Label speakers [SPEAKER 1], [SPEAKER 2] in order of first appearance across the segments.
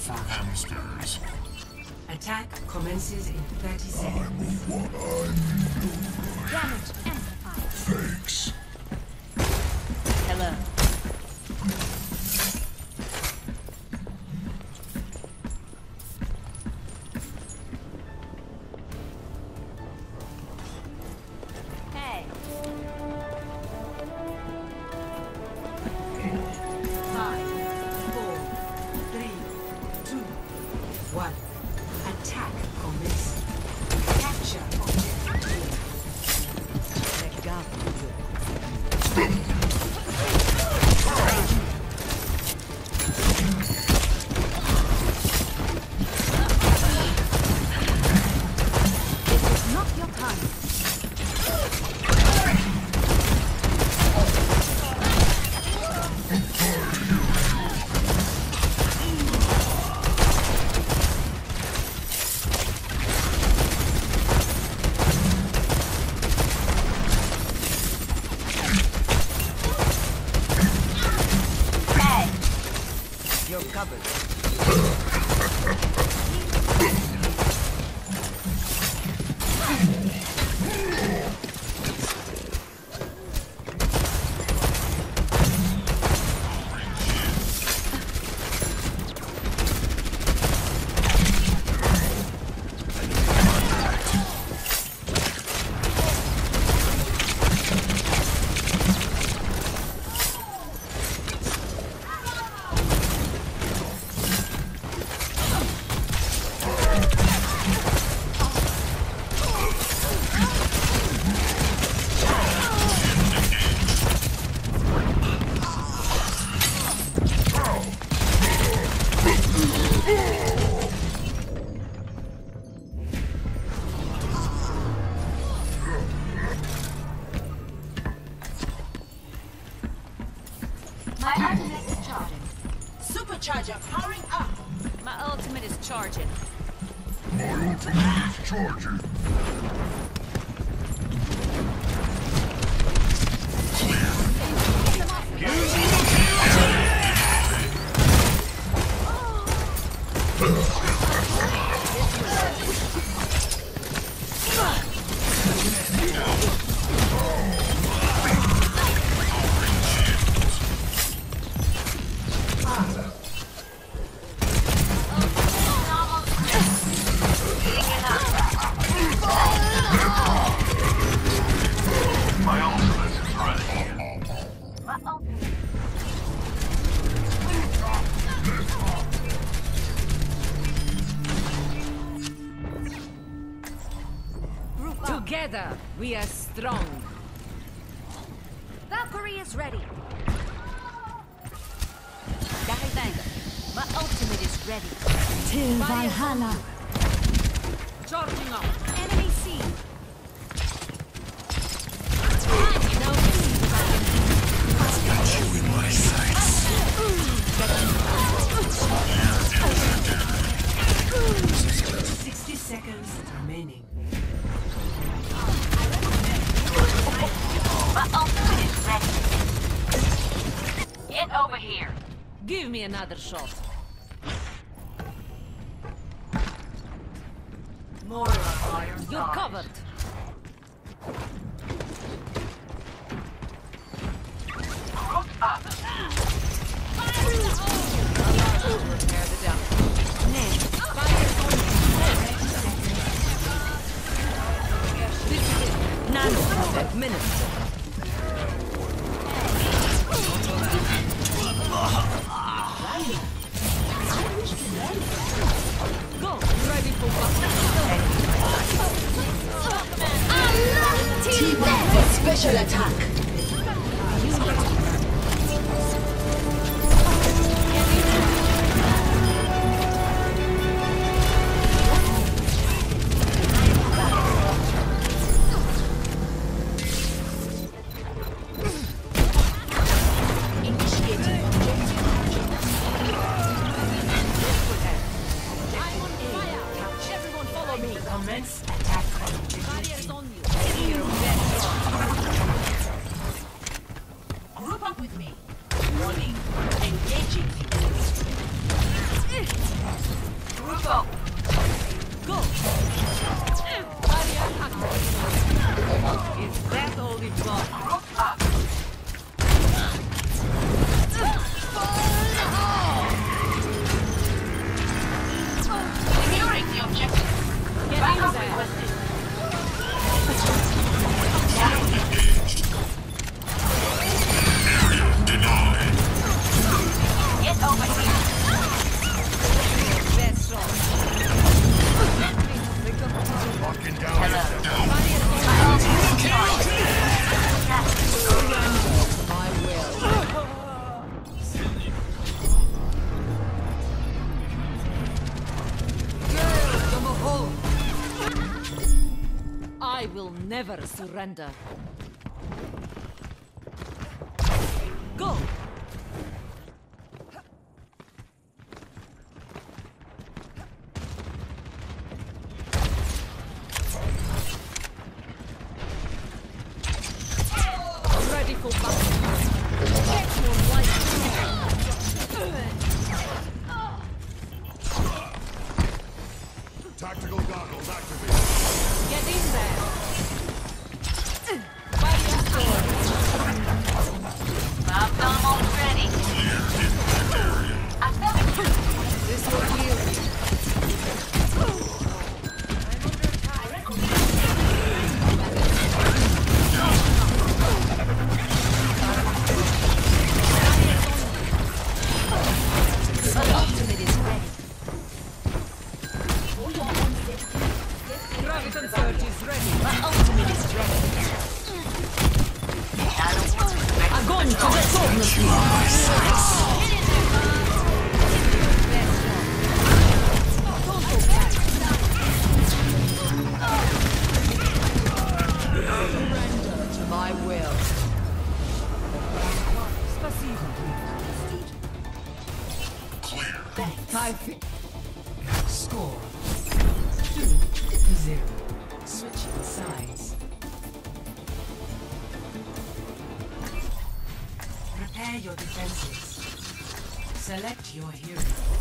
[SPEAKER 1] far.
[SPEAKER 2] Hamsters.
[SPEAKER 1] Attack commences in 30 seconds.
[SPEAKER 3] Damage amplified.
[SPEAKER 2] Thanks.
[SPEAKER 3] Hello. Hey.
[SPEAKER 1] 5, 4, 3, 2, 1. Attack commencing. Capture objective.
[SPEAKER 3] Let God be good. This is not your time. You're covered. My ultimate is charging.
[SPEAKER 1] Supercharger powering up.
[SPEAKER 3] My ultimate is charging.
[SPEAKER 2] My ultimate is charging. My ultimate is ready.
[SPEAKER 3] My ultimate. Together, we are strong. Valkyrie is ready. Dahivanger, my ultimate is ready.
[SPEAKER 4] Till Valhalla.
[SPEAKER 3] Charging up. Enemy seen.
[SPEAKER 2] Got you in my sights.
[SPEAKER 1] 60 seconds remaining.
[SPEAKER 3] My ultimate is ready. Get over here. Give me another shot.
[SPEAKER 1] More iron.
[SPEAKER 3] You're covered. Repair the damage. Fire on This is it. Nano administered. Go, ready for
[SPEAKER 4] Team up for special attack.
[SPEAKER 1] Commence attack objective.
[SPEAKER 3] Barriers on you.
[SPEAKER 1] Group up with me. Warning. Engaging.
[SPEAKER 3] will never surrender. Go! Ready for battle. Get your life.
[SPEAKER 2] Tactical goggles activated.
[SPEAKER 3] Get in there. Barrier sword.
[SPEAKER 1] I'm almost ready.
[SPEAKER 3] This will heal you. My ultimate is ready. Graviton Surge is ready.
[SPEAKER 1] My ultimate is ready.
[SPEAKER 3] Огонь to the sword! Surrender to my will. Спасибо.
[SPEAKER 2] Clear.
[SPEAKER 1] Score 2-0. Switching sides. Prepare your defenses. Select your hero.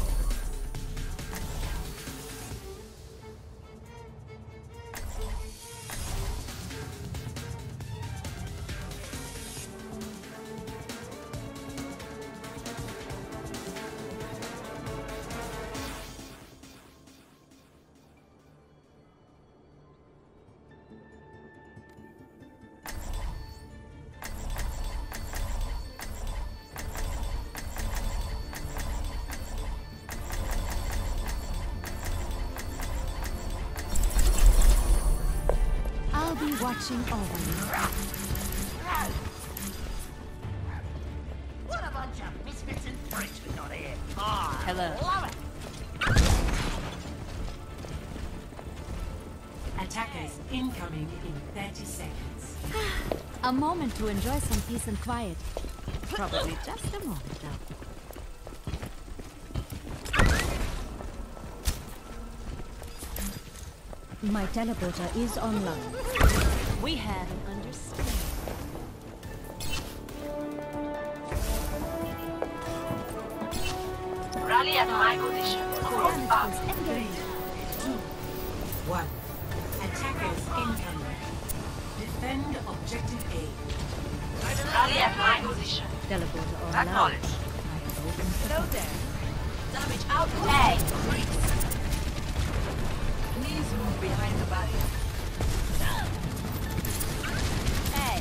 [SPEAKER 3] I'll be watching over you.
[SPEAKER 1] What a bunch of misfits and freaks we got here.
[SPEAKER 3] Hello.
[SPEAKER 1] Love it. Attackers incoming in 30 seconds.
[SPEAKER 3] A moment to enjoy some peace and quiet. Probably just a moment, though. My teleporter is online. We have an understanding.
[SPEAKER 1] Rally at my position.
[SPEAKER 3] Chronicles engaged.
[SPEAKER 1] 1. Attackers incoming. Defend objective A. Rally at my position.
[SPEAKER 3] Teleporter online.
[SPEAKER 1] Acknowledged. Hello there. Damage out. Hey. Please move behind the barrier. Hey.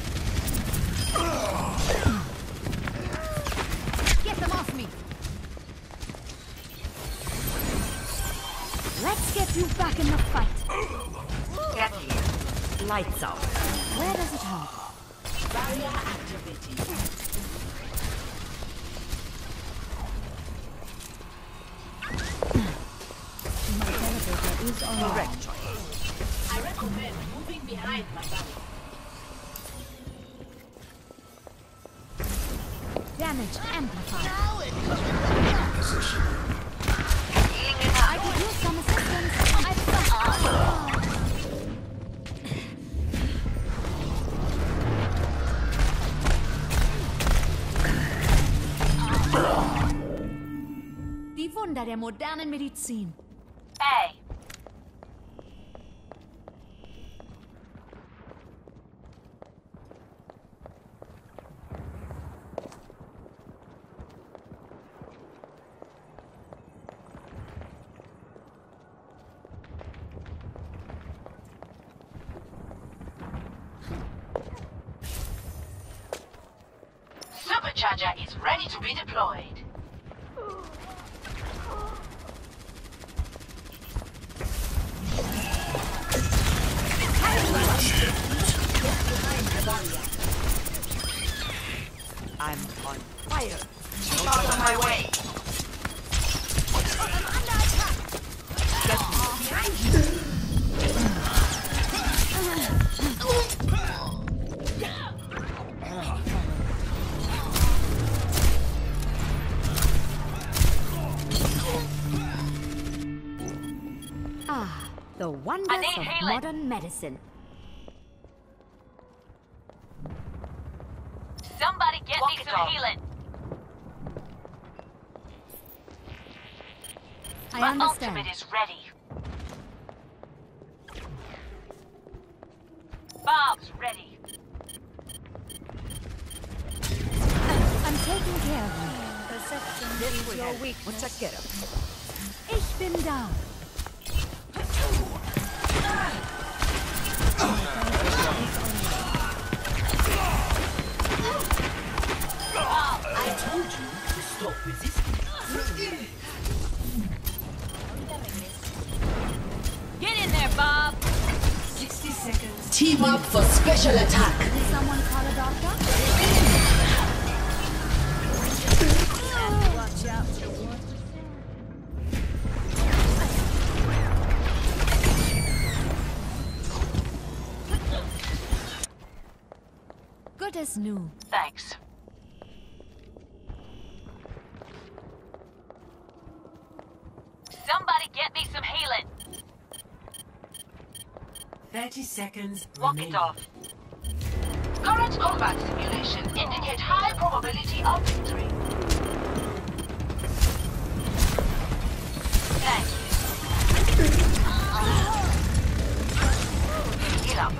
[SPEAKER 3] Get them off me! Let's get you back in the fight.
[SPEAKER 1] Get here. Lights out.
[SPEAKER 3] Where does it hurt?
[SPEAKER 1] Barrier activated.
[SPEAKER 3] My teleporter is online.
[SPEAKER 1] Correct choice. I recommend moving behind my barrier.
[SPEAKER 3] Damage amplified.
[SPEAKER 2] Position.
[SPEAKER 3] I could use some assistance. Die Wunder der modernen Medizin.
[SPEAKER 1] Hey. Supercharger is ready to be deployed. I'm on fire. Keep out of my way. I'm under attack. Get me.
[SPEAKER 3] The wonders of modern medicine.
[SPEAKER 5] Somebody get me some healing.
[SPEAKER 3] I understand.
[SPEAKER 5] My ultimate is ready. Bob's ready.
[SPEAKER 3] I'm taking care of you.
[SPEAKER 4] Perception is your weakness.
[SPEAKER 3] Ich bin da.
[SPEAKER 1] I told you to stop resisting.
[SPEAKER 5] Get in there, Bob.
[SPEAKER 1] 60 seconds.
[SPEAKER 4] Team up for special attack.
[SPEAKER 3] Did someone call a doctor?
[SPEAKER 4] Watch out.
[SPEAKER 3] Good as new.
[SPEAKER 5] Thanks. Somebody get me some healing.
[SPEAKER 1] 30 seconds
[SPEAKER 5] Walk
[SPEAKER 1] remaining.
[SPEAKER 5] it off. Current combat simulation indicate high probability of victory. Thank you. Heal up.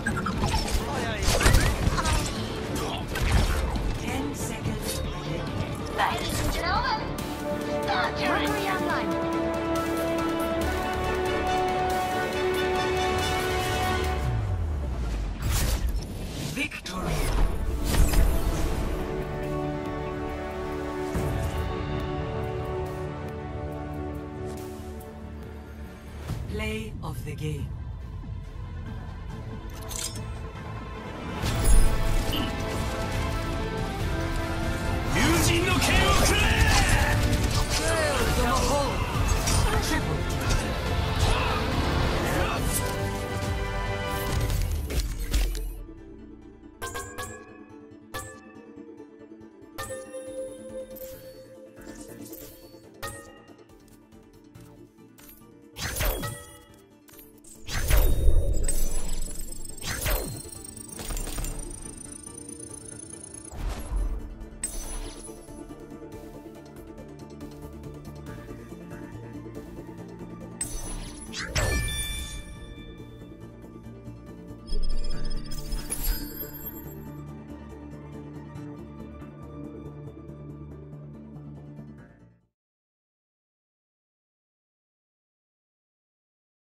[SPEAKER 1] 10 seconds remaining.
[SPEAKER 5] Thanks. Gentlemen, start your
[SPEAKER 3] Mercury online.
[SPEAKER 1] Victory. Play of the game.